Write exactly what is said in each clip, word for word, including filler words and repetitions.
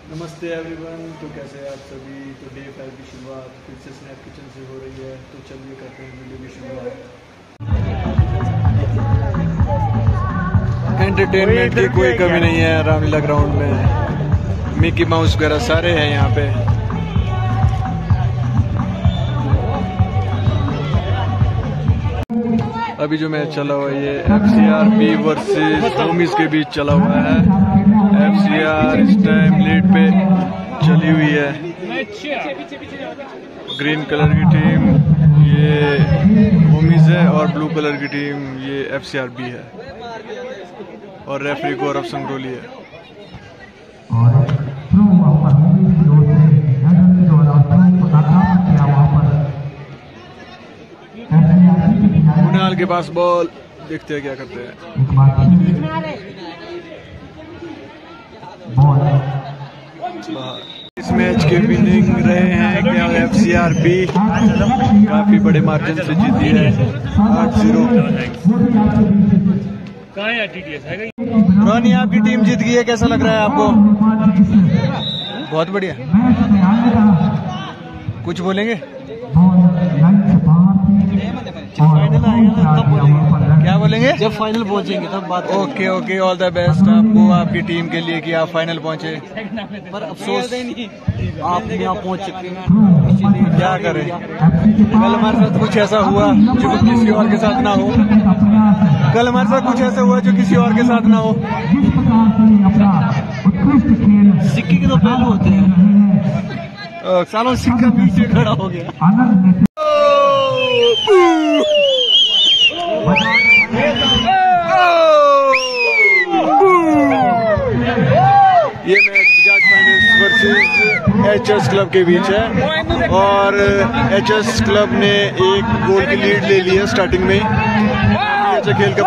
नमस्ते एवरीवन। तो कैसे हैं आप सभी। तो डे फाइव की शुरुआत फिर से स्नैप किचन से हो रही है। तो चलिए करते हैं वीडियो की शुरुआत। एंटरटेनमेंट की कोई कमी नहीं है रामलीला ग्राउंड में। मिकी माउस वगैरह सारे हैं यहाँ पे। अभी जो मैच चला हुआ है ये F C R B versus Homies के बीच चला हुआ है। एफ सी आर इस टाइम लीड पे चली हुई है। ग्रीन कलर की टीम ये होमीज है और ब्लू कलर की टीम ये एफ सी आर बी है और रेफरी गौरव संगरोली है। कुणाल के पास बॉल, देखते हैं क्या करते हैं। इस मैच के विनिंग रहे हैं क्या एफ सी आर बी। काफी बड़े मार्जिन से जीती है आठ जीरो। रोनी आपकी टीम जीत गई है, कैसा लग रहा है आपको? बहुत बढ़िया। कुछ बोलेंगे? जब फाइनल आएगा तब बोलेंगे। क्या बोलेंगे? जब फाइनल पहुंचेंगे तब बात। Okay okay, all the best आपको आपकी टीम के लिए कि आप फाइनल पहुंचे। पर अफसोस आप यहाँ पहुंच चुके हैं, क्या करें। कल हमारे साथ कुछ ऐसा हुआ जो किसी और के साथ ना हो। कल हमारे साथ कुछ ऐसा हुआ जो किसी और के साथ ना हो। सिक्के के तो पहलू होते हैं। सालों सिक्का पीछे खड़ा हो गया। ये match Bajaj Finance versus H S club के बीच है और एच एस क्लब ने एक गोल की लीड ले ली है स्टार्टिंग में। अच्छा खेल का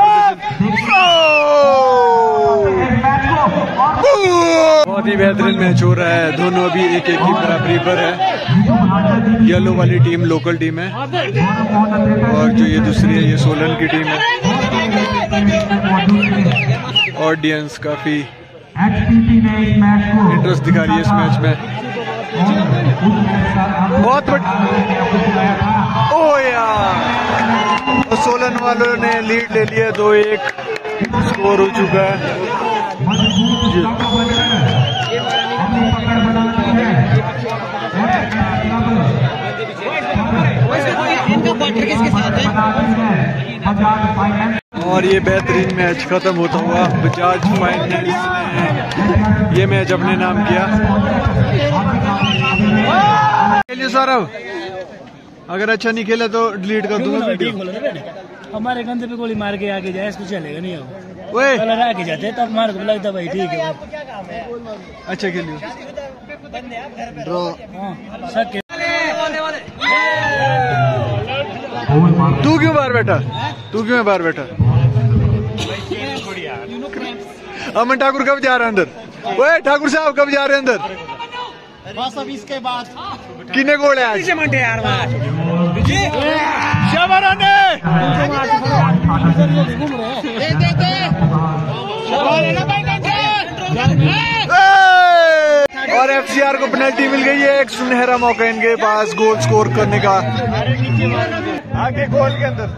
बहुत ही बेहतरीन मैच हो रहा है। दोनों अभी एक एक की बराबरी पर है। येलो वाली टीम लोकल टीम है और जो ये दूसरी है ये सोलन की टीम है। ऑडियंस काफी इंटरेस्ट दिखा रही है इस मैच में। बहुत बड़ी ओ यार, सोलन वालों ने लीड ले लिया। दो एक स्कोर हो चुका है। और ये बेहतरीन मैच खत्म होता हुआ बजाज फाइनेंस ने ये मैच अपने नाम किया। खेलिए सौरभ, अगर अच्छा नहीं खेला तो डिलीट कर दूंगा वीडियो। हमारे गंदे पे गोली मार के आगे जाए, इसको चलेगा नहीं। कलर आगे जाते तब मार को लगता भाई ठीक है। अच्छा खेलियो। तू क्यों बाहर बैठा? तू क्यों बाहर बैठा? अमन ठाकुर कब जा रहा है अंदर? ओए ठाकुर साहब कब जा रहे हैं अंदर? बस अब इसके बाद किने गोल है आज? और एफ सी आर को पेनल्टी मिल गई है। एक सुनहरा मौका इनके पास गोल स्कोर करने का। आगे गोल के अंदर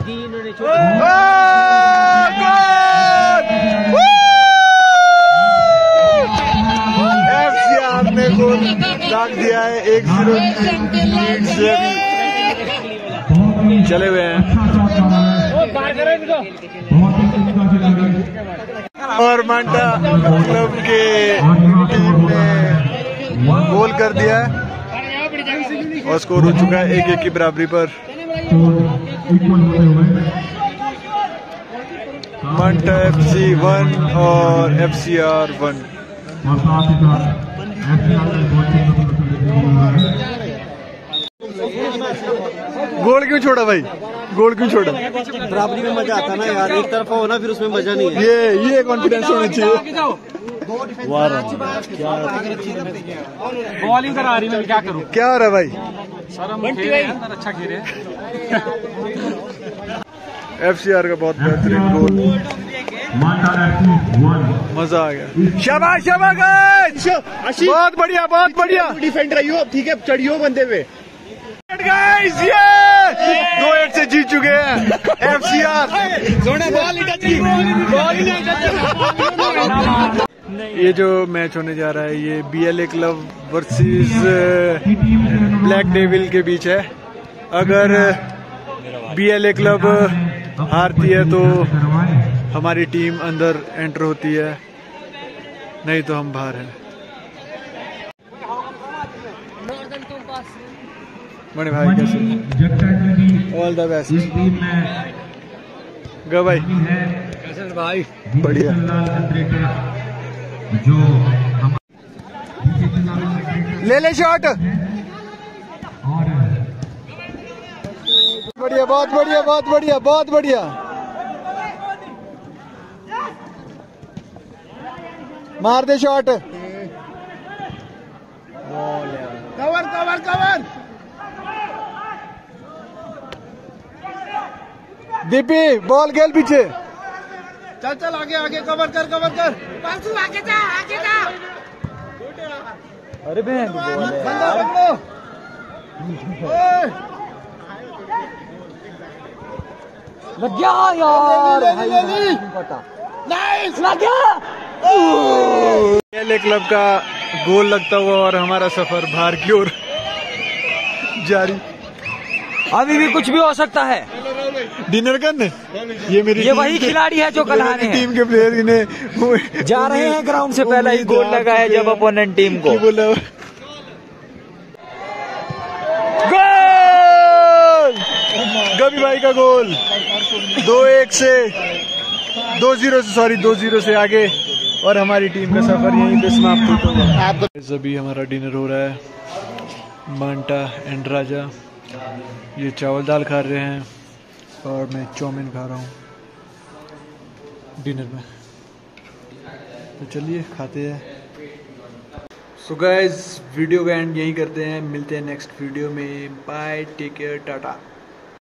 एफ सी आर ने गोल दाग दिया है। एक जीरो लीड से अभी चले हुए हैं। और मांटा क्लब के टीम ने गोल कर दिया है और स्कोर हो चुका है एक एक की बराबरी पर। मांटा एफ सी वन और F C R one. Goal क्यों छोड़ा भाई? गोल क्यों छोड़ा? बराबरी में मजा आता ना यार, एक तरफा हो ना फिर उसमें मजा नहीं है। ये ये कॉन्फिडेंस होना चाहिए। बॉलिंग करा रही मैं क्या करूं? क्या हो रहा है भाई? अच्छा खेले। एफ सी आर का बहुत बेहतरीन गोल। मजा आ गया। शाबाश शाबाश गाइस, बहुत बढ़िया बहुत बढ़िया डिफेंड रही हो, ठीक है चढ़ियो बंदे पे गाइस, ये दो एक से जीत चुके हैं एफ सी आर। ये जो मैच होने जा रहा है ये B L A club versus black devil के बीच है। अगर बी एल ए क्लब हारती है तो हमारी टीम अंदर एंटर होती है, नहीं तो हम बाहर हैं। बड़े भाई कैसे? All the best. गो भाई कैसे भाई? बढ़िया। ले ले शॉट, बढ़िया बहुत बढ़िया बहुत बढ़िया बहुत बढ़िया। मार दे शॉट, कवर कवर कवर। दीपी बॉल खेल पीछे, चल चल आगे आगे, कवर कर कवर कर। आगे जा आगे जा। अरे बहन बंदा पकड़ो। लग गया यार, नाइस लग गया। एल ए क्लब का गोल लगता हुआ और हमारा सफर बाहर की ओर जारी। अभी भी कुछ भी हो सकता है। डिनर करने ये मेरी ये वही खिलाड़ी है जो कल हारे हैं। टीम के प्लेयर इन्हें जा रहे हैं ग्राउंड से पहले ही गोल लगा है जब अपोनेंट टीम को। बोला गोल, गबी भाई का गोल। दो एक से दो जीरो से सॉरी दो जीरो से आगे और हमारी टीम का सफर यहीं पे समाप्त होगा। अभी हमारा डिनर हो रहा है। मांटा एंड राजा ये चावल दाल खा रहे हैं और मैं चाउमीन खा रहा हूँ डिनर में। तो चलिए खाते हैं। सो गाइस वीडियो का एंड यहीं करते हैं, मिलते हैं नेक्स्ट वीडियो में। Bye, take care, Tata.